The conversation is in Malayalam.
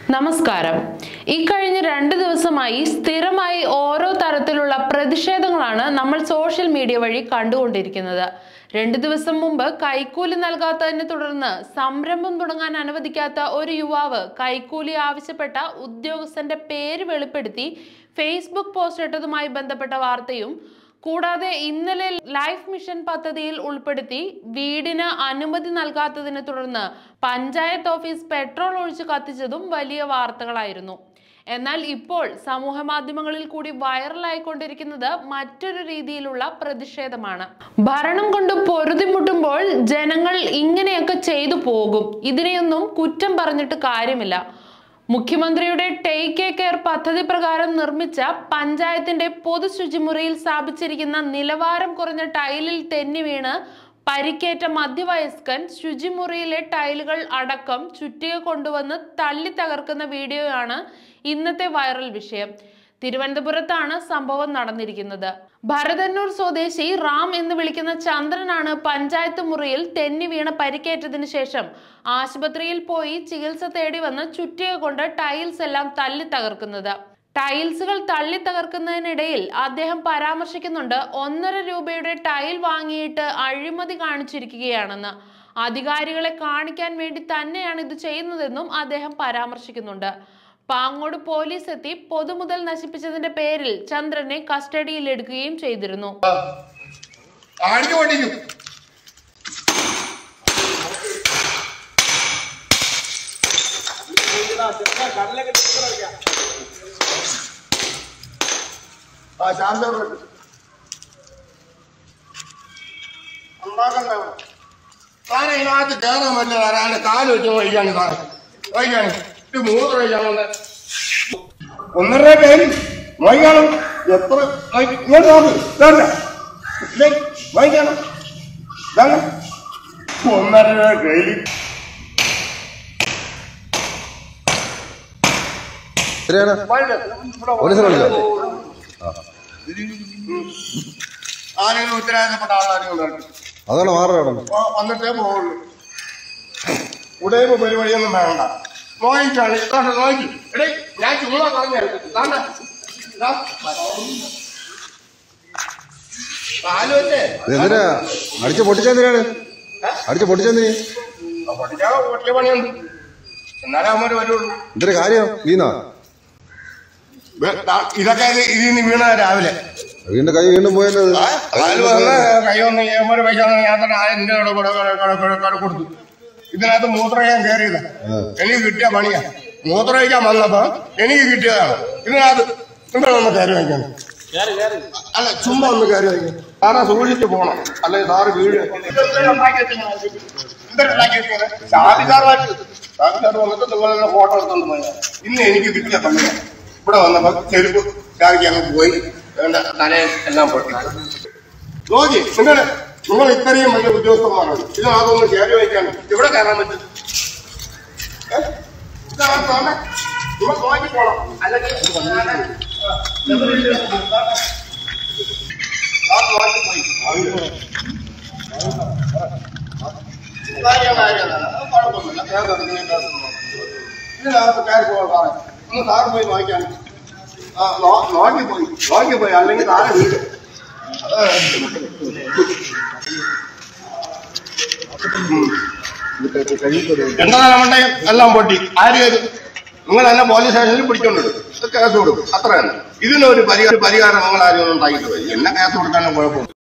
നമസ്കാരം. ഈ കഴിഞ്ഞ 2 ദിവസമായി സ്ഥിരമായി ഓരോ തരത്തിലുള്ള പ്രതിഷേധങ്ങളാണ് നമ്മൾ സോഷ്യൽ മീഡിയ വഴി കണ്ടുകൊണ്ടിരിക്കുന്നത്. 2 ദിവസം മുമ്പ് കൈക്കൂലി നൽകാത്തതിനെ തുടർന്ന് സംരംഭം തുടങ്ങാൻ അനുവദിക്കാത്ത ഒരു യുവാവ് കൈക്കൂലി ആവശ്യപ്പെട്ട ഉദ്യോഗസ്ഥന്റെ പേര് വെളിപ്പെടുത്തി ഫേസ്ബുക്ക് പോസ്റ്റ് ഇട്ടതുമായി ബന്ധപ്പെട്ട വാർത്തയും, കൂടാതെ ഇന്നലെ ലൈഫ് മിഷൻ പദ്ധതിയിൽ ഉൾപ്പെടുത്തി വീടിന് അനുമതി നൽകാത്തതിനെ തുടർന്ന് പഞ്ചായത്ത് ഓഫീസ് പെട്രോൾ ഒഴിച്ച് കത്തിച്ചതും വലിയ വാർത്തകളായിരുന്നു. എന്നാൽ ഇപ്പോൾ സമൂഹ മാധ്യമങ്ങളിൽ കൂടി വൈറലായിക്കൊണ്ടിരിക്കുന്നത് മറ്റൊരു രീതിയിലുള്ള പ്രതിഷേധമാണ്. ഭരണം കൊണ്ട് പൊറുതിമുട്ടുമ്പോൾ ജനങ്ങൾ ഇങ്ങനെയൊക്കെ ചെയ്തു പോകും. ഇതിനെയൊന്നും കുറ്റം പറഞ്ഞിട്ട് കാര്യമില്ല. മുഖ്യമന്ത്രിയുടെ ടേക്ക് കെയർ പദ്ധതി പ്രകാരം നിർമ്മിച്ച പഞ്ചായത്തിന്റെ പൊതു ശുചിമുറിയിൽ സ്ഥാപിച്ചിരിക്കുന്ന നിലവാരം കുറഞ്ഞ ടൈലിൽ തെന്നി വീണ് പരിക്കേറ്റ മധ്യവയസ്കൻ ശുചിമുറിയിലെ ടൈലുകൾ അടക്കം ചുറ്റിക കൊണ്ടുവന്ന് തള്ളി തകർക്കുന്ന വീഡിയോയാണ് ഇന്നത്തെ വൈറൽ വിഷയം. തിരുവനന്തപുരത്താണ് സംഭവം നടന്നിരിക്കുന്നത്. ഭരതന്നൂർ സ്വദേശി റാം എന്ന് വിളിക്കുന്ന ചന്ദ്രനാണ് പഞ്ചായത്ത് മുറിയിൽ തെന്നി വീണ പരിക്കേറ്റതിന് ശേഷം ആശുപത്രിയിൽ പോയി ചികിത്സ തേടി വന്ന് ചുറ്റിക കൊണ്ട് ടൈൽസ് എല്ലാം തല്ലി തകർക്കുന്നത്. ടൈൽസുകൾ തള്ളി തകർക്കുന്നതിനിടയിൽ അദ്ദേഹം പരാമർശിക്കുന്നുണ്ട് 1.5 രൂപയുടെ ടൈൽ വാങ്ങിയിട്ട് അഴിമതി കാണിച്ചിരിക്കുകയാണെന്ന്. അധികാരികളെ കാണിക്കാൻ വേണ്ടി തന്നെയാണ് ഇത് ചെയ്യുന്നതെന്നും അദ്ദേഹം പരാമർശിക്കുന്നുണ്ട്. പാങ്ങോട് പോലീസ് എത്തി പൊതുമുതൽ നശിപ്പിച്ചതിന്റെ പേരിൽ ചന്ദ്രനെ കസ്റ്റഡിയിൽ എടുക്കുകയും ചെയ്തിരുന്നു. അതിനകത്ത് കയറാൻ പറ്റില്ല. ഒരാളുടെ കാല് വെച്ച് വൈകാണ് വൈകാണ് 3 രൂപ 1.5 പേര് വൈകാണം. എത്ര ഇങ്ങോട്ട് നോക്ക് വൈകാണം 1.5 രൂപ കയ്യിൽ. ആരെങ്കിലും ഉത്തരവാദിത്തപ്പെട്ട ആളാരെങ്കിലും അതാണ് വന്നിട്ടേ പോകുള്ളൂ. ഉടയവ് പരിപാടിയൊന്നും വേണ്ട. നോയിട്ടാണ് നോക്കി എടേ ഞാൻ ചുമ്മാ പറഞ്ഞു അടിച്ചു പൊട്ടിച്ചെന്തിനാണ് പൊട്ടിയ പണിയുണ്ട്. എന്നാലേ അവന്മാര് വരുള്ളൂ. എന്തൊരു കാര്യം വീണോ? ഇതൊക്കെ ഇതിന് വീണ രാവിലെ വീണ്ടും കൈ വീണ്ടും പോയത്. കൈ വന്ന് അവന്മാര് പൈസ ഞാൻ തന്നെ 1000 രൂപ കൊടുത്തു. ഇതിനകത്ത് മൂത്രമൊഴിക്കാൻ കയറിയതാ. എനിക്ക് കിട്ടിയ പണിയാ. മൂത്രമൊഴിക്കാൻ വന്നപ്പോ എനിക്ക് കിട്ടിയതാണ്. ഇതിനകത്ത് നിങ്ങളൊന്ന് കയറി വയ്ക്കണം. അല്ല ചുമ്മാ ഒന്ന് കയറി വയ്ക്കണം. സാറെ സൂക്ഷിച്ച് പോണം. അല്ലെങ്കിൽ സാറ് വീട് സാർ വന്നിട്ട് നിങ്ങളെ ഫോട്ടോ എടുത്തോണ്ട് പോയാ. ഇന്ന് എനിക്ക് കിട്ടിയ പണിയാ. ഇവിടെ വന്നപ്പോ ചെരുപ്പ് ചാവിക്ക് അങ്ങ് പോയി തലയിൽ എല്ലാം പൊട്ടി. നോക്കി നിങ്ങൾ ഇത്രയും വലിയ ഉദ്യോഗസ്ഥന്മാരാണ്. ഇതിനകത്തൊന്ന് കയറി വയ്ക്കാൻ ഇവിടെ കയറാൻ പറ്റും. നിങ്ങൾ നോക്കി പോണം. അല്ലെങ്കിൽ ഇതിനകത്ത് കയറി പോകാൻ സാറേ ഒന്ന് സാറ് പോയി നോക്കാൻ. നോക്കിപ്പോയി അല്ലെങ്കിൽ താഴെ വീട് എന്താ മണ്ടയും എല്ലാം പൊട്ടി. ആര് ചെയ്തു? നിങ്ങൾ തന്നെ പോലീസ് സ്റ്റേഷനിൽ പിടിച്ചോണ്ടിടും. കേസ് കൊടുക്കും. അത്ര തന്നെ. ഇതിനൊരു പരിഹാരം നിങ്ങൾ ആരും ഉണ്ടാക്കിയിട്ട് പോയി. എന്നെ കേസ് കൊടുക്കാനും കുഴപ്പമില്ല.